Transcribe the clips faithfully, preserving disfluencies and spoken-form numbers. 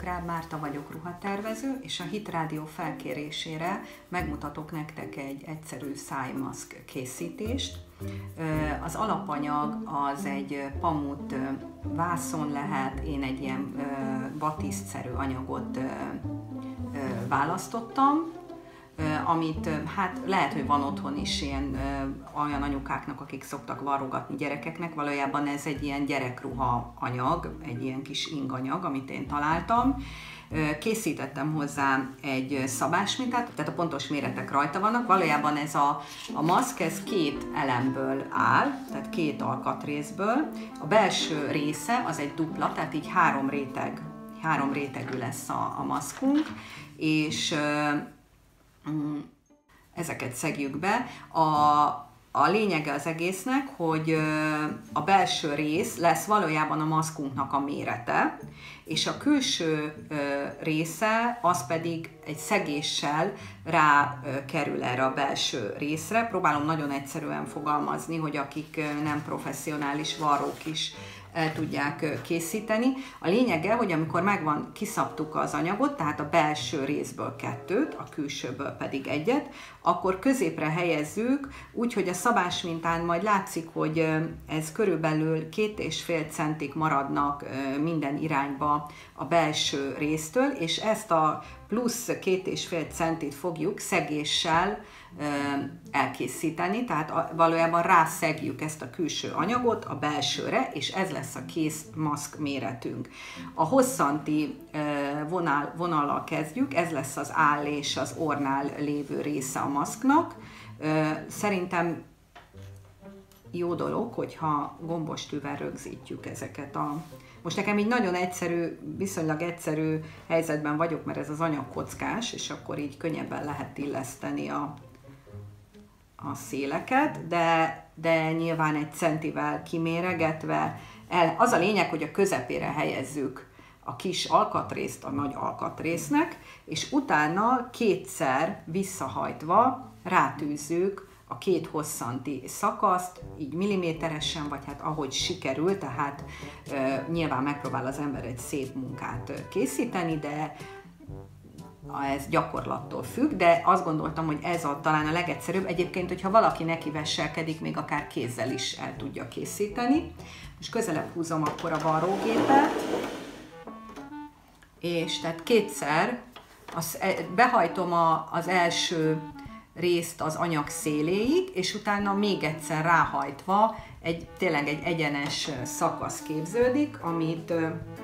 vagyok, Ráb Márta vagyok, ruhatervező, és a Hit Rádió felkérésére megmutatok nektek egy egyszerű szájmaszk készítést. Az alapanyag az egy pamut vászon lehet, én egy ilyen batisztszerű anyagot választottam, amit hát lehet, hogy van otthon is ilyen olyan anyukáknak, akik szoktak varrogatni gyerekeknek, valójában ez egy ilyen gyerekruha anyag, egy ilyen kis inganyag, amit én találtam. Készítettem hozzá egy szabásmintát, tehát a pontos méretek rajta vannak. Valójában ez a, a maszk, ez két elemből áll, tehát két alkatrészből. A belső része az egy dupla, tehát így három réteg, három rétegű lesz a, a maszkunk, és ezeket szegjük be. A, a lényege az egésznek, hogy a belső rész lesz valójában a maszkunknak a mérete, és a külső része az pedig egy szegéssel rá kerül erre a belső részre. Próbálom nagyon egyszerűen fogalmazni, hogy akik nem professzionális varrók is el tudják készíteni. A lényege, hogy amikor megvan, kiszabtuk az anyagot, tehát a belső részből kettőt, a külsőből pedig egyet, akkor középre helyezzük, úgyhogy a szabásmintán majd látszik, hogy ez körülbelül két és fél centik maradnak minden irányba a belső résztől, és ezt a plusz két és fél centit fogjuk szegéssel elkészíteni, tehát valójában rászegjük ezt a külső anyagot a belsőre, és ez lesz a kész maszk méretünk. A hosszanti vonal, vonallal kezdjük, ez lesz az áll és az orrnál lévő része a maszknak. Szerintem jó dolog, hogyha gombostűvel rögzítjük ezeket a... Most nekem így nagyon egyszerű, viszonylag egyszerű helyzetben vagyok, mert ez az anyag kockás, és akkor így könnyebben lehet illeszteni a, a széleket, de, de nyilván egy centivel kiméregetve. El, az a lényeg, hogy a közepére helyezzük a kis alkatrészt a nagy alkatrésznek, és utána kétszer visszahajtva rátűzzük a két hosszanti szakaszt, így milliméteresen, vagy hát ahogy sikerül, tehát e, nyilván megpróbál az ember egy szép munkát készíteni, de ez gyakorlattól függ, de azt gondoltam, hogy ez a, talán a legegyszerűbb. Egyébként, hogyha valaki neki vesselkedik, még akár kézzel is el tudja készíteni. Most közelebb húzom akkor a varrógépet, és tehát kétszer az, behajtom a, az első részt az anyag széléig, és utána még egyszer ráhajtva egy, tényleg egy egyenes szakasz képződik, amit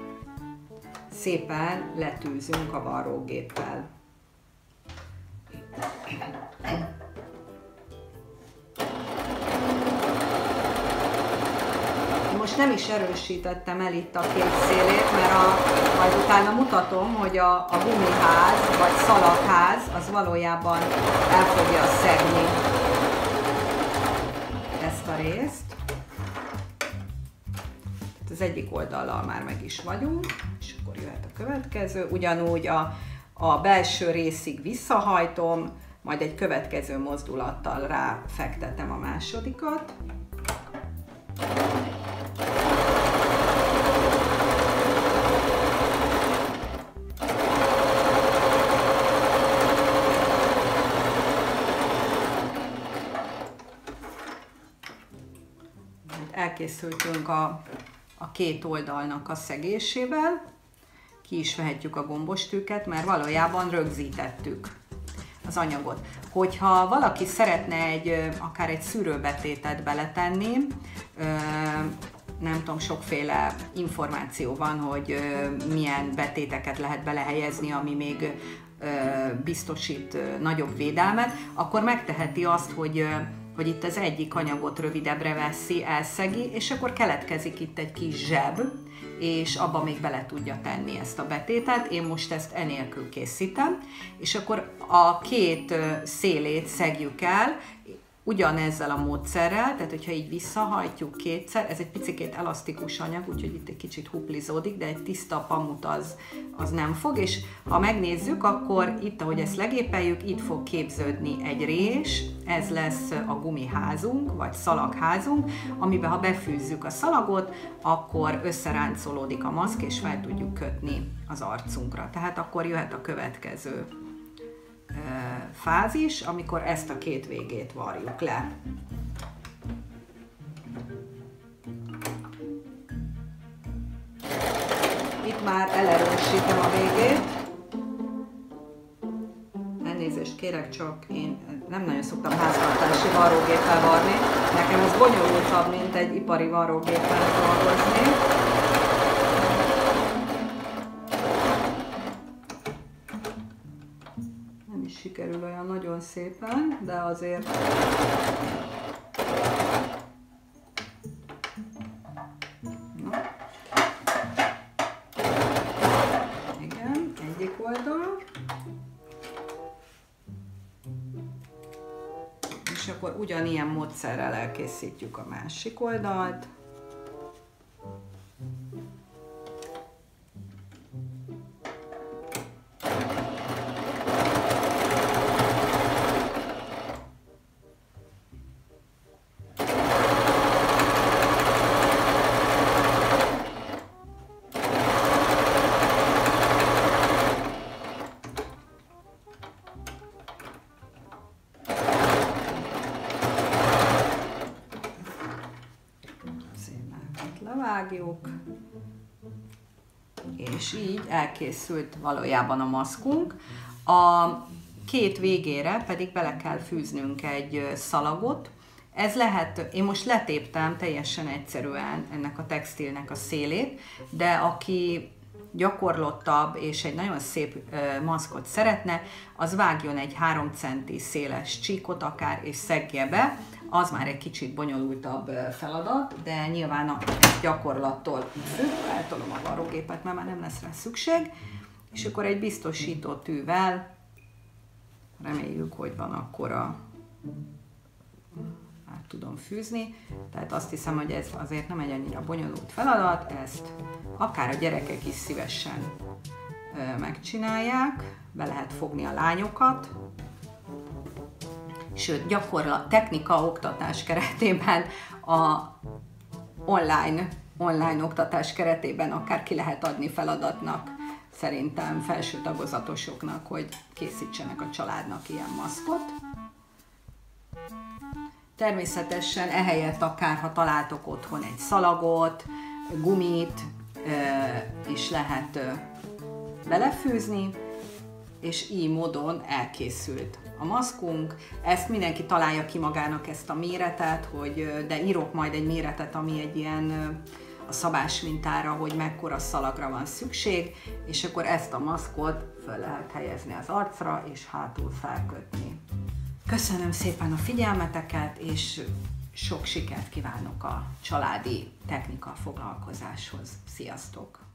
szépen letűzünk a varrógéppel. Most nem is erősítettem el itt a két szélét, mert a, majd utána mutatom, hogy a, a gumiház vagy szalagház az valójában el fogja szegni ezt a részt. Az egyik oldallal már meg is vagyunk, és akkor jöhet a következő. Ugyanúgy a, a belső részig visszahajtom, majd egy következő mozdulattal ráfektetem a másodikat. Elkészültünk a, a két oldalnak a szegésével, ki is vehetjük a gombostűket, mert valójában rögzítettük az anyagot. Hogyha valaki szeretne egy, akár egy szűrőbetétet beletenni, nem tudom, sokféle információ van, hogy milyen betéteket lehet belehelyezni, ami még biztosít nagyobb védelmet, akkor megteheti azt, hogy hogy itt az egyik anyagot rövidebbre veszi, elszegi, és akkor keletkezik itt egy kis zseb, és abba még bele tudja tenni ezt a betétet. Én most ezt enélkül készítem, és akkor a két szélét szegjük el, ugyanezzel a módszerrel, tehát hogyha így visszahajtjuk kétszer, ez egy picikét elasztikus anyag, úgyhogy itt egy kicsit huplizódik, de egy tiszta pamut az, az nem fog, és ha megnézzük, akkor itt, ahogy ezt legépeljük, itt fog képződni egy rés, ez lesz a gumiházunk, vagy szalagházunk, amiben ha befűzzük a szalagot, akkor összeráncolódik a maszk, és fel tudjuk kötni az arcunkra. Tehát akkor jöhet a következő fázis, amikor ezt a két végét varjuk le. Itt már elerősítem a végét. Elnézést kérek, csak én nem nagyon szoktam háztartási varrógéppel varni. Nekem ez bonyolultabb, mint egy ipari varrógéppel dolgozni. Sikerül olyan nagyon szépen, de azért na. Igen, egyik oldal, és akkor ugyanilyen módszerrel elkészítjük a másik oldalt. Levágjuk, és így elkészült valójában a maszkunk. A két végére pedig bele kell fűznünk egy szalagot. Ez lehet, én most letéptem teljesen egyszerűen ennek a textilnek a szélét, de aki gyakorlottabb és egy nagyon szép maszkot szeretne, az vágjon egy három centi széles csíkot akár, és szegje be. Az már egy kicsit bonyolultabb feladat, de nyilván a gyakorlattól függ, eltolom a varrógépet, mert már nem lesz rá szükség, és akkor egy biztosító tűvel, reméljük, hogy van akkora, át tudom fűzni, tehát azt hiszem, hogy ez azért nem egy annyira bonyolult feladat, ezt akár a gyerekek is szívesen megcsinálják, be lehet fogni a lányokat, sőt, gyakorlat, technika oktatás keretében, a online, online oktatás keretében akár ki lehet adni feladatnak, szerintem felső tagozatosoknak, hogy készítsenek a családnak ilyen maszkot. Természetesen ehelyett akár, ha találtok otthon egy szalagot, gumit is lehet belefűzni, és így módon elkészült a maszkunk. Ezt mindenki találja ki magának ezt a méretet, hogy, de írok majd egy méretet, ami egy ilyen a szabás mintára, hogy mekkora szalagra van szükség, és akkor ezt a maszkot föl lehet helyezni az arcra, és hátul felkötni. Köszönöm szépen a figyelmeteket, és sok sikert kívánok a családi technika foglalkozáshoz. Sziasztok!